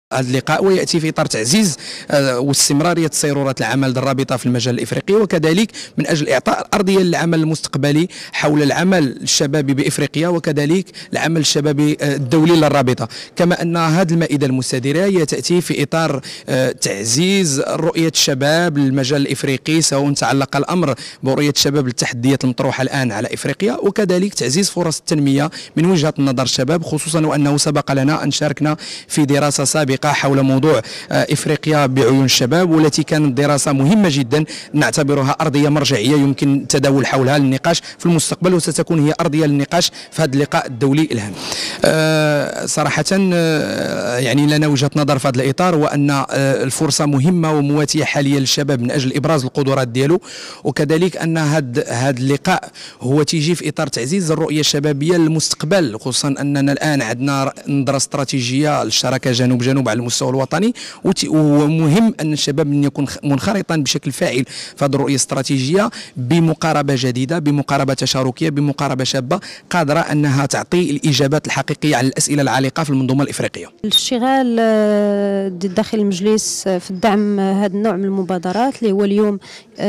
هذا اللقاء وياتي في اطار تعزيز واستمراريه صيرورات العمل الرابطه في المجال الافريقي، وكذلك من اجل اعطاء ارضيه للعمل المستقبلي حول العمل الشبابي بافريقيا، وكذلك العمل الشبابي الدولي للرابطه. كما ان هذه المائده المستديره هي تاتي في اطار تعزيز رؤيه الشباب للمجال الافريقي، سواء تعلق الامر برؤيه الشباب للتحديات المطروحه الان على افريقيا، وكذلك تعزيز فرص التنميه من وجهه نظر الشباب، خصوصا وانه سبق لنا ان شاركنا في دراسه سابقه حول موضوع افريقيا بعيون الشباب، والتي كانت دراسه مهمه جدا نعتبرها ارضيه مرجعيه يمكن التداول حولها للنقاش في المستقبل، وستكون هي ارضيه للنقاش في هذا اللقاء الدولي الهام. صراحه يعني لنا وجهه نظر في هذا الاطار، وان الفرصه مهمه ومواتيه حاليا للشباب من اجل ابراز القدرات ديالو، وكذلك ان هذا اللقاء هو تيجي في اطار تعزيز الرؤيه الشبابيه للمستقبل، خصوصا اننا الان عندنا نظره استراتيجيه للشراكه جنوب جنوب على المستوى الوطني، ومهم ان الشباب يكون منخرطا بشكل فاعل في هذه الرؤيه الاستراتيجيه بمقاربه جديده، بمقاربه تشاركيه، بمقاربه شابه قادره انها تعطي الاجابات الحقيقيه على الاسئله العالقه في المنظومه الافريقيه. الاشتغال داخل المجلس في الدعم هذا النوع من المبادرات اللي هو اليوم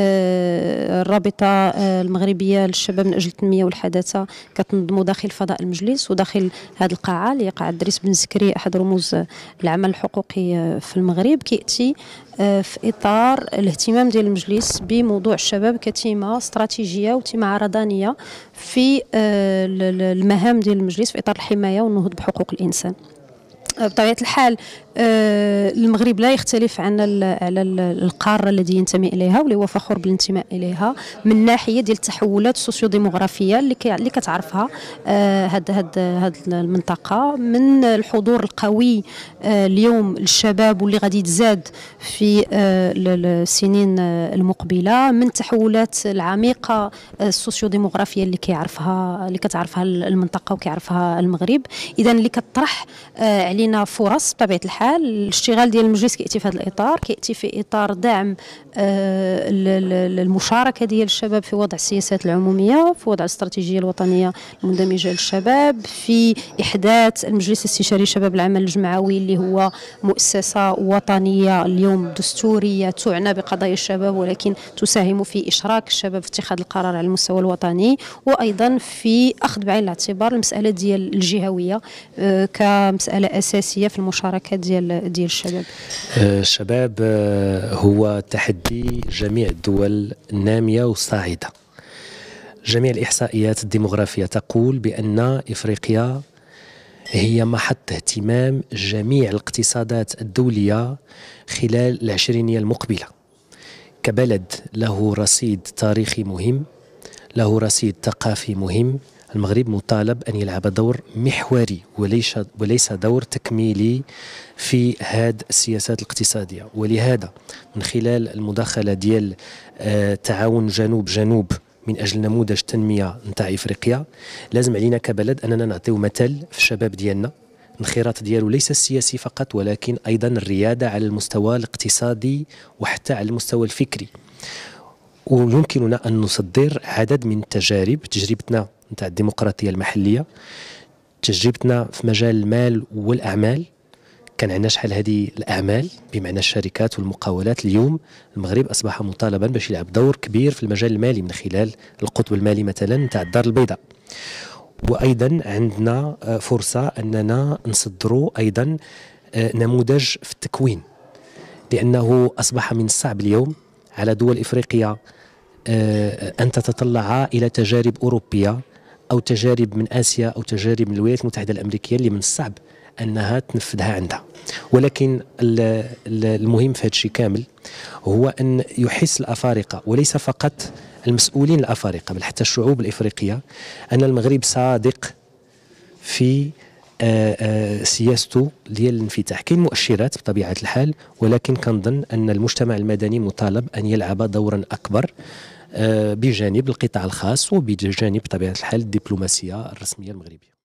الرابطه المغربيه للشباب من اجل التنميه والحداثه كتنظموا داخل فضاء المجلس وداخل هذه القاعه اللي هي قاعه دريس بن زكري احد رموز العمل الحقوقي في المغرب، كياتي في اطار الاهتمام ديال المجلس بموضوع الشباب كتيمه استراتيجيه وتيمه عرضانيه في المهام ديال المجلس في اطار الحمايه والنهوض بحقوق الانسان. بطبيعه الحال المغرب لا يختلف عن القاره التي ينتمي اليها واللي هو فخور بالانتماء اليها من ناحيه ديال التحولات السوسيو-ديموغرافيه اللي كتعرفها هاد المنطقه، من الحضور القوي اليوم للشباب واللي غادي يتزاد في السنين المقبله، من التحولات العميقه السوسيو-ديموغرافيه اللي كتعرفها المنطقه وكيعرفها المغرب. اذا اللي كطرح علينا فرص بطبيعه الحال. الاشتغال ديال المجلس كياتي في هذا الاطار، كياتي في اطار دعم المشاركه ديال الشباب في وضع السياسات العموميه، في وضع الاستراتيجيه الوطنيه المندمجه للشباب، في احداث المجلس الاستشاري شباب العمل الجمعوي اللي هو مؤسسه وطنيه اليوم دستوريه تعنى بقضايا الشباب ولكن تساهم في اشراك الشباب في اتخاذ القرار على المستوى الوطني، وايضا في اخذ بعين الاعتبار المساله ديال الجهويه كمساله اساسيه في المشاركه ديال الشباب. الشباب هو تحدي جميع الدول النامية والصاعدة. جميع الإحصائيات الديموغرافية تقول بأن إفريقيا هي محط اهتمام جميع الاقتصادات الدولية خلال العشرينية المقبلة، كبلد له رصيد تاريخي مهم، له رصيد ثقافي مهم. المغرب مطالب أن يلعب دور محوري وليس دور تكميلي في هذه السياسات الاقتصادية، ولهذا من خلال المداخلة ديال تعاون جنوب من أجل نموذج تنمية نتاع إفريقيا، لازم علينا كبلد أننا نعطيو مثل في الشباب ديالنا. الانخراط ديالو ليس السياسي فقط ولكن أيضا الريادة على المستوى الاقتصادي وحتى على المستوى الفكري. ويمكننا أن نصدر عدد من التجارب، تجربتنا نتاع الديمقراطية المحلية، تجربتنا في مجال المال والأعمال، كان عندنا شحال هذه الأعمال بمعنى الشركات والمقاولات. اليوم المغرب أصبح مطالبا باش يلعب دور كبير في المجال المالي من خلال القطب المالي مثلا نتاع الدار البيضاء. وأيضا عندنا فرصة أننا نصدروا أيضا نموذج في التكوين، لأنه أصبح من الصعب اليوم على دول إفريقيا أن تتطلع إلى تجارب أوروبية أو تجارب من آسيا أو تجارب من الولايات المتحدة الأمريكية اللي من الصعب أنها تنفذها عندها. ولكن المهم في هذا الشيء كامل هو أن يحس الأفارقة وليس فقط المسؤولين الأفارقة بل حتى الشعوب الإفريقية أن المغرب صادق في سياسته ديال الانفتاح. كاين مؤشرات بطبيعة الحال، ولكن كنظن أن المجتمع المدني مطالب أن يلعب دورا أكبر بجانب القطاع الخاص وبجانب بطبيعة الحال الدبلوماسية الرسمية المغربية.